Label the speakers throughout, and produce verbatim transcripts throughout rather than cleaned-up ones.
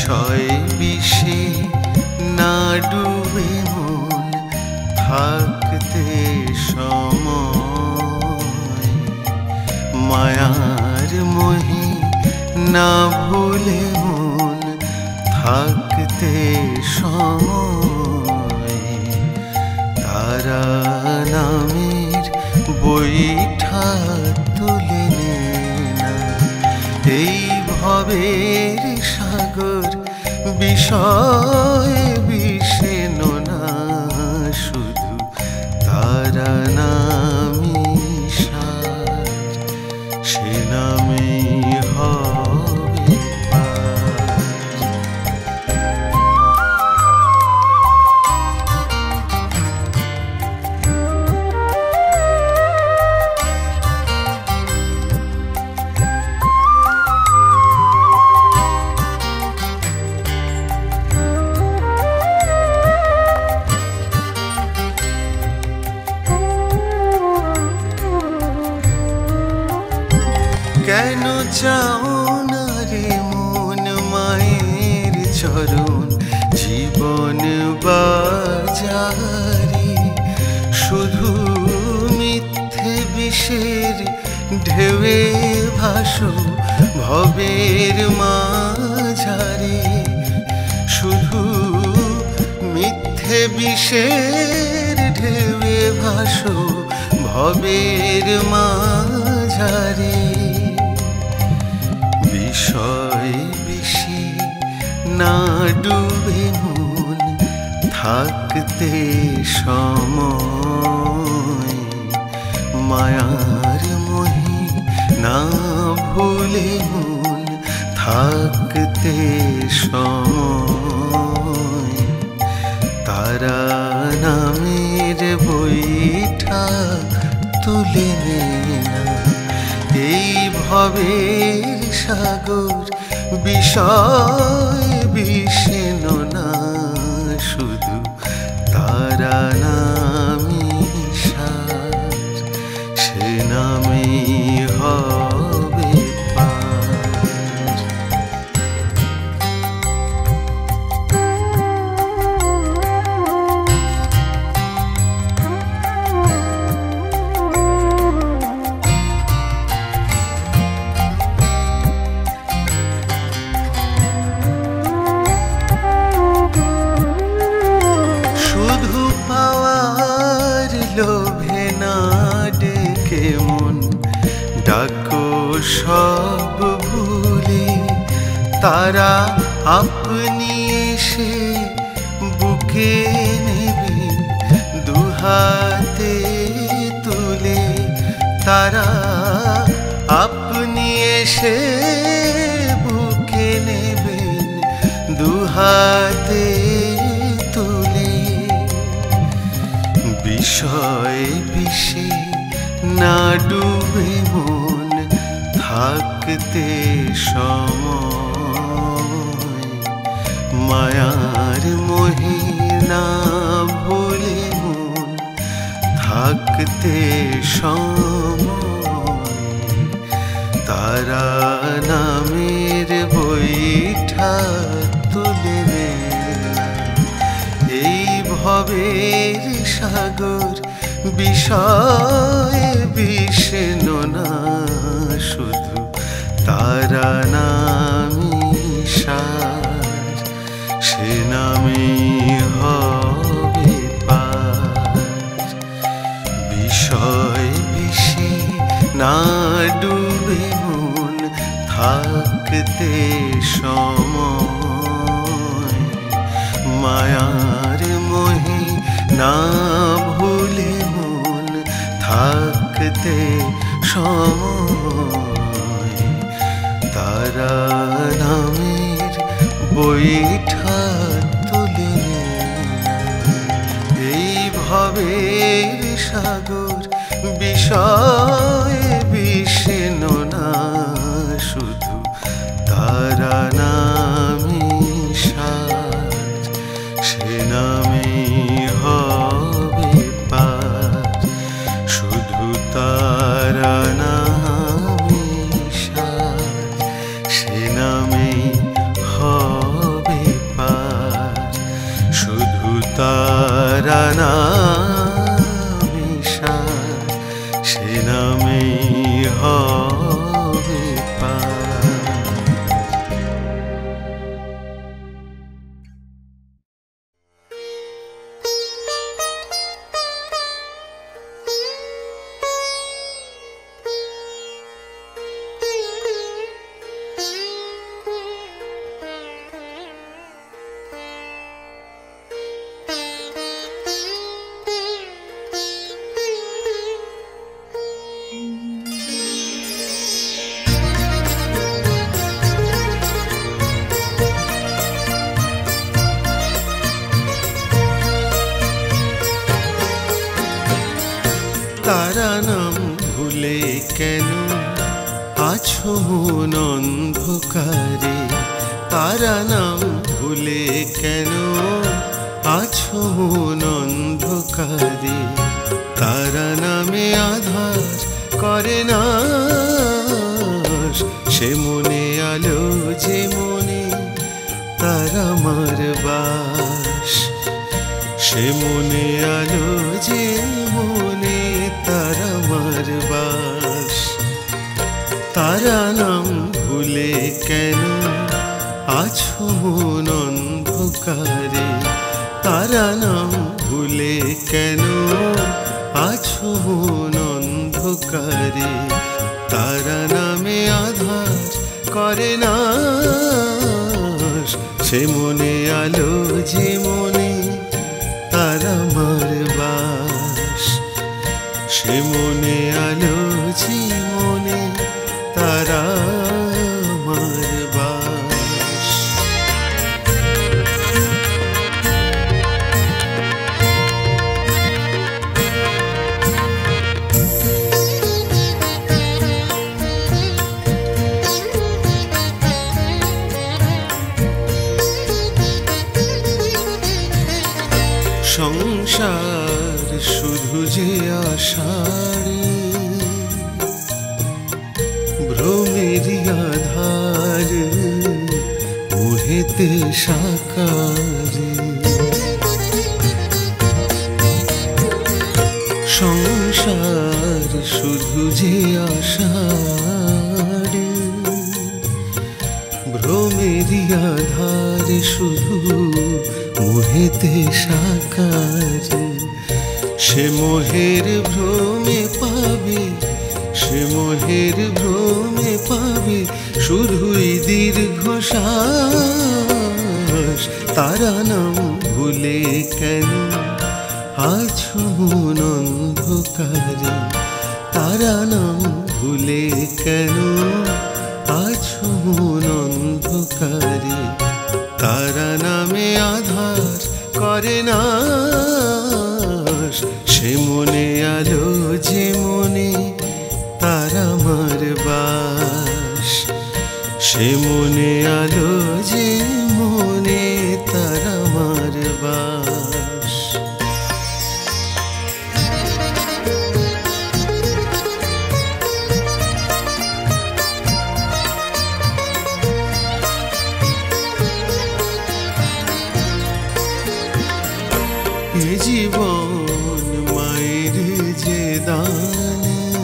Speaker 1: বিষয় বিষে না ডুবে মন থাকতে সময়, মায়ার মোহে না ভুলে মন থাকতে সময়, তারা নামের বৈঠা তুলে নে না এই ভবের সাগর বিষয় বিষে না শুধু তারা নামি সার, সে নামেই হবে পার। কেন চাও না রে মন মায়ের চরণ জীবন বাজারে, শুধু মিথ্যে বিষের ঢেউয়ে ভাসো ভবের মাঝারে, শুধু মিথ্যে বিষের ঢেউয়ে ভাসো ভবের মাঝারে, বিষয় বিষে না ডুবে মন থাকতে সময়, মায়ার মোহে না ভুলে মন থাকতে সময়, তারা নামের বৈঠা তুলে নে না এই ভবের সাগর বিষয় বিষে না শুধু তারা নামি সার, সে নামেই হবে পার। লোভে না ডেকে মন ডাকো সব ভুলে, তারা আপনি এসে বুকে নেবেন দুহাতে তুলে, তারা আপনি এসে বুকে নেবেন দুহাতে তুলে, বিষয় বিষে না ডুবে মন থাকতে সময়, মায়ার মোহে না ভুলে মন থাকতে সময়, তারা নামের বৈঠা তুলে নে এই ভবের সাগর বিষয় বিষে না শুধু তারা নামি সার, সে নামেই হবে পার। বিষয় বিষে না ডুবে মন থাকতে সময়, মায়ার মোহে না ভুলে মন থাকতে সময়, তারা নামের বৈঠা তুলে নে এই ভবের সাগর বিষয় বিষে না শুধু তারা নামি সার, সে নামেই হবে পার। শুধু তারা নামি সার, সে নামেই হবে তারা নামে সার, সে নামেই হবে পার। তারা নাম ভুলে কেন আছো মন অন্ধকারে, তারা নাম ভুলে কেন আছো মন অন্ধকারে। তারা নামে আধার করে না সে মনে আলো যে মনে তার আমার বাস, সে মনে আলো যে মনে তার আমার বাস। তারা নাম ভুলে কেন আছো মন অন্ধকারে, তারা নাম ভুলে কেন আছো মন অন্ধকারে। তারা নামে আধার করে না সে মনে আলো যে মনে তার আমার বাস, সে মনে আলো যে মনে তার আমার বাস। সংসার শুধু যে আষাঢ়ে ভ্রমেরই আধার মোহেতে সাকারে। সংসার শুধু যে আষাঢ়ে ভ্রমেরই আধার শুধু মোহেতে সাকারে। সে মোহের ভ্রমে পাবে, সে মোহের ভ্রমে পাবে শুধুই দীর্ঘশ্বাস। তারা নাম ভুলে কেন আছো মন অন্ধকারে, তারা নাম ভুলে কেন আছো মন অন্ধকারে। তারা নামে আধার করে না সে মনে আলো যে মনে তার আমার বাস, সে মনে আলো যে মনে তার আমার বাস। এ জীবন মায়ের যে দান,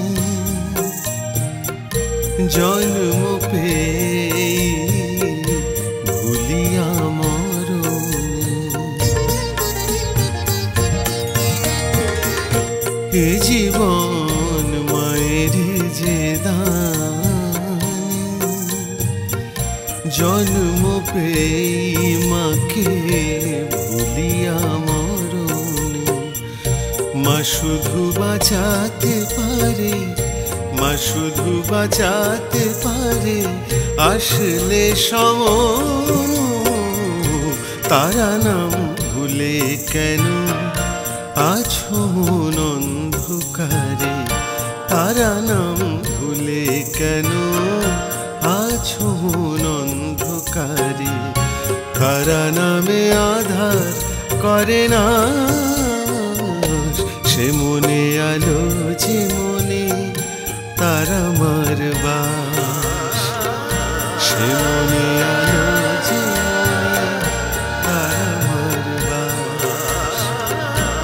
Speaker 1: জন্ম পেয়ে ভুলিয়া মরণ। এ জীবন মায়ের যে দান, জন্ম পেয়ে মাকে ভুলিয়া মরণ। মা শুধু বাঁচাতে পারে, মা শুধু বাঁচাতে পারে আসলে সম। তারা নাম ভুলে কেন আছো মন অন্ধকারে, তারা নাম ভুলে কেন আছো মন অন্ধকারে। কারা নামে আধার করে না সে মনে আলো যে মনে তার আমার বাস, সে মনে আলো যে মনে তার আমার বাস।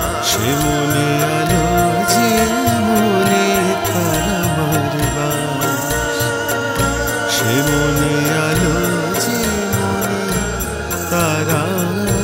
Speaker 1: তারা